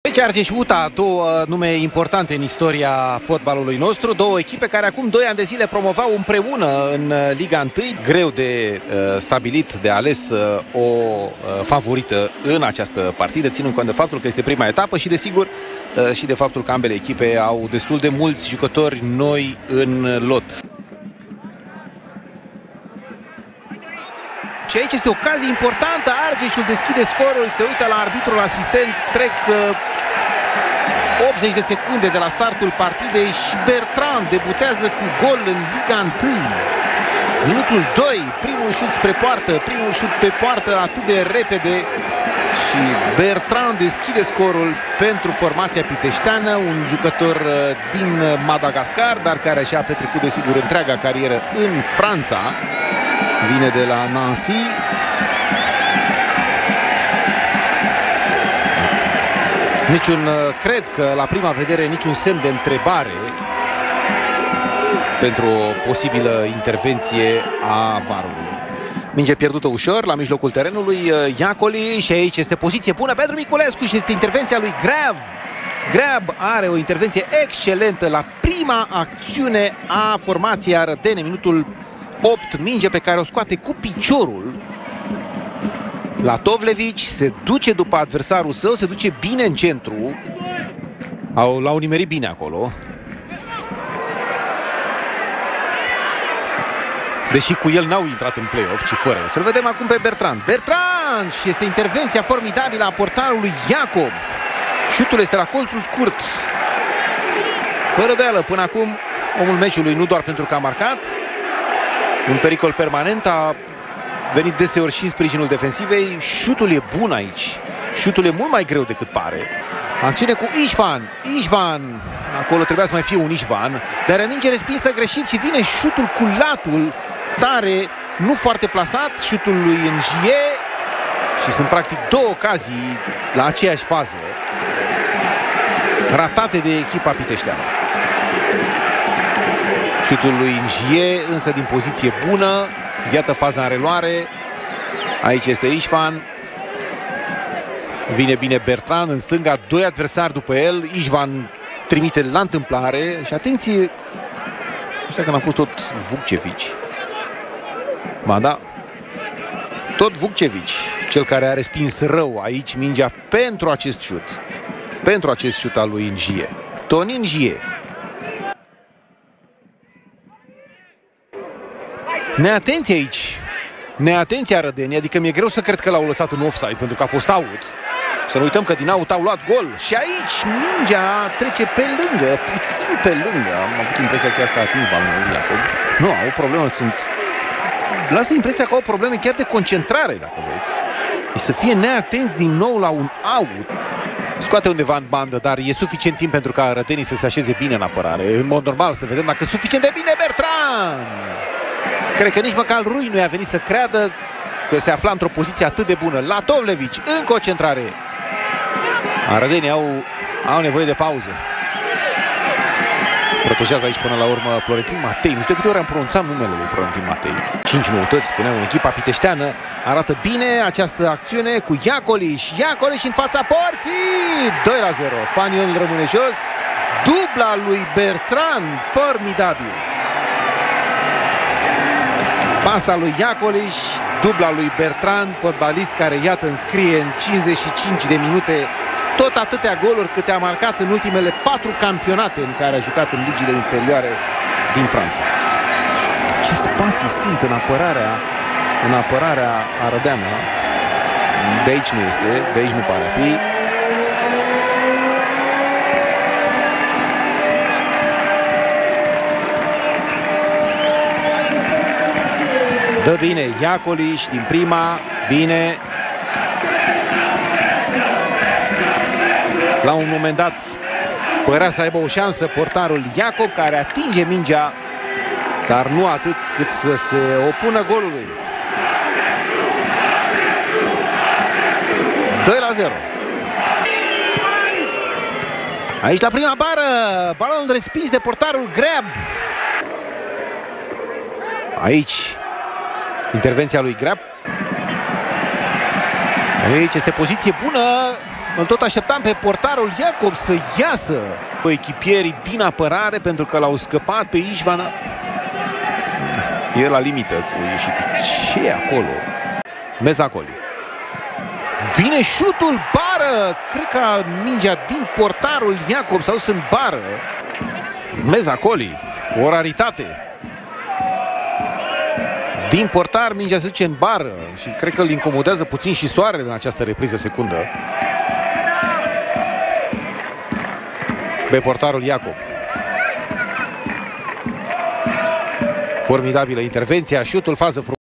Aici Argeș UTA, două nume importante în istoria fotbalului nostru, două echipe care acum 2 ani de zile promovau împreună în Liga 1. Greu de stabilit, de ales o favorită în această partidă, ținând cont de faptul că este prima etapă și desigur și de faptul că ambele echipe au destul de mulți jucători noi în lot. Și aici este o ocazie importantă, Argeșul deschide scorul, se uită la arbitrul asistent, trec 80 de secunde de la startul partidei și Bertrand debutează cu gol în Liga 1. Minutul 2, primul șut spre poartă, primul șut pe poartă atât de repede și Bertrand deschide scorul pentru formația piteșteană, un jucător din Madagascar, dar care și-a petrecut desigur întreaga carieră în Franța. Vine de la Nancy. Cred că la prima vedere niciun semn de întrebare pentru o posibilă intervenție a VAR-ului. Minge pierdută ușor la mijlocul terenului, Iacoli, și aici este poziție bună pentru Miculescu și este intervenția lui Grab. Grab are o intervenție excelentă la prima acțiune a formației arădene, minutul 8, minge pe care o scoate cu piciorul. Latovlevici se duce după adversarul său, se duce bine în centru. L-au nimerit bine acolo. Deși cu el n-au intrat în play-off, ci fără. Să-l vedem acum pe Bertrand. Bertrand! Și este intervenția formidabilă a portarului Iacob. Șutul este la colțul scurt. Fără îndoială, până acum, omul meciului, nu doar pentru că a marcat. Un pericol permanent, a venit deseori și în sprijinul defensivei. Șutul e bun aici. Șutul e mult mai greu decât pare. Acțiune cu Ișvan. Acolo trebuia să mai fie un Ișvan. Dar minge respinsă greșit și vine șutul cu latul tare, nu foarte plasat. Șutul lui Njie. Și sunt practic două ocazii la aceeași fază ratate de echipa piteșteană. Șutul lui Njie, însă din poziție bună. Iată faza în reluare. Aici este Ișvan. Vine bine Bertrand în stânga, 2 adversari după el. Ișvan trimite la întâmplare. Și atenție, nu știu dacă n-a fost tot Vukcevici. Ba da, tot Vukcevici, cel care a respins rău aici mingea pentru acest șut. Pentru acest șut al lui Njie. Tonin Njie. Neatenție aici. Neatenție Arădenii, adică mi-e greu să cred că l-au lăsat în offside pentru că a fost out. Să nu uităm că din out au luat gol. Și aici mingea trece pe lângă, puțin pe lângă. Am avut impresia chiar că a atins balonul Iacob. Nu, au probleme, lasă impresia că au probleme chiar de concentrare, dacă vreți. Să fie neatenți din nou la un out. Scoate undeva în bandă, dar e suficient timp pentru ca arădenii să se așeze bine în apărare. În mod normal, să vedem dacă e suficient de bine Bertrand. Cred că nici măcar lui nu i-a venit să creadă că se afla într-o poziție atât de bună. Latovlevici, încă o centrare. Arădenii au nevoie de pauză. Protejează aici până la urmă Florentin Matei. Nu știu de câte ori am pronunțat numele lui Florentin Matei. 5 noutăți, spuneam, în echipa piteșteană. Arată bine această acțiune cu Iacoliș. Iacoliș în fața porții. 2-0. Fanion rămâne jos. Dubla lui Bertrand. Formidabil. Pasa lui Iacoliș, dubla lui Bertrand, fotbalist care, iată, înscrie în 55 de minute tot atâtea goluri câte a marcat în ultimele 4 campionate în care a jucat în ligile inferioare din Franța. Ce spații sunt în apărarea arădeană. De aici nu este, de aici nu pare a fi. Dă bine Iacoliș din prima, bine. La un moment dat părea să aibă o șansă portarul Iacob, care atinge mingea, dar nu atât cât să se opună golului. 2-0. Aici la prima bară, balonul respins de portarul Grab. Aici intervenția lui Grab. Aici este poziție bună. îl tot așteptam pe portarul Iacob să iasă cu echipierii din apărare pentru că l-au scăpat pe Ișvan. E la limită cu ieșitul. Ce e acolo? Mezacoli. Vine șutul, bară! Cred că mingea din portarul Iacob s-a dus în bară. Mezacoli, o raritate. Din portar mingea se duce în bară și cred că îl incomodează puțin și soarele în această repriză secundă. Pe portarul Iacob. Formidabilă intervenția, șutul, fază frumoasă.